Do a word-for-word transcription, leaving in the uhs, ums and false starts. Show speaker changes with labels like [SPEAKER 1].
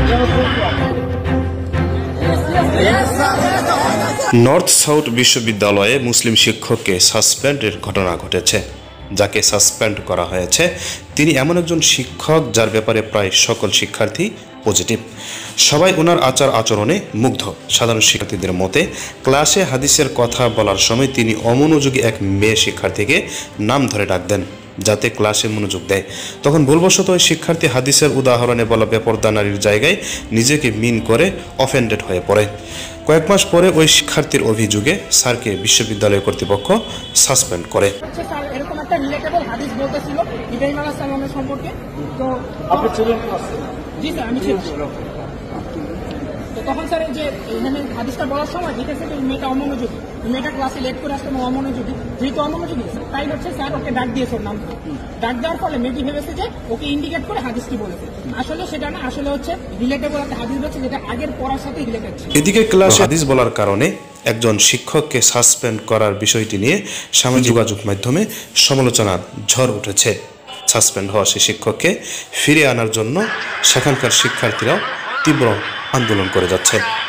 [SPEAKER 1] North south বিশ্ববিদ্যালয়ে মুসলিম শিক্ষককে সাসপেন্ডের ঘটনা ঘটেছে। যাকে সাসপেন্ড করা হয়েছে তিনি এমন একজন শিক্ষক যার ব্যাপারে প্রায় সকল শিক্ষার্থী পজিটিভ। সবাই ওনার আচার আচরণে মুগ্ধ। সাধারণ শিক্ষার্থীদের মতে ক্লাসে হাদিসের কথা বলার সময় তিনি অমনোযোগী এক মেয়ে শিক্ষার্থীকে নাম ধরে ডাক দেন যাতে ক্লাসে মনোযোগ দেয়। তখন ভুলবশত ওই শিক্ষার্থী হাদিসের উদাহরণে বলা বেপরদা নারীর জায়গায় নিজেকে মিন করে অফেন্ডেড হয়ে পড়ে। কয়েক মাস পরে ওই শিক্ষার্থীর অভিযোগে স্যারকে বিশ্ববিদ্যালয় কর্তৃপক্ষ সাসপেন্ড করে।
[SPEAKER 2] এরকম একটা রিলেটেবল হাদিস বলতেছিল ইব্রাহিম আলাইহিস সালামের সম্পর্কে। তো
[SPEAKER 3] আপনি ছিলেন?
[SPEAKER 2] জি স্যার, আমি ছিলাম। তো তখন স্যার এই যে এখানে হাদিসটা বলার সময় দেখেছে যে মেয়েটা অমনোযোগী, মেয়েটা ক্লাসে লেট করে আসলে অমনোযোগী। যেহেতু অমনোযোগী তাই হচ্ছে স্যার ওকে ডাক দিয়েছে, ওর নাম ডাক দেওয়ার ফলে মেয়েটি ভেবেছে যে ওকে ইন্ডিকেট করে হাদিসটি বলেছে। আসলে সেটা না, আসলে হচ্ছে রিলেটেবল একটা হাদিস বলছে যেটা আগের পড়ার সাথে রিলেটেড ছিল।
[SPEAKER 1] এদিকে ক্লাসে হাদিস বলার কারণে একজন শিক্ষককে সাসপেন্ড করার বিষয়টি নিয়ে সামাজিক যোগাযোগ মাধ্যমে সমালোচনার ঝড় উঠেছে। সাসপেন্ড হওয়া সেই শিক্ষককে ফিরিয়ে আনার জন্য সেখানকার শিক্ষার্থীরাও তীব্র আন্দোলন করে যাচ্ছে।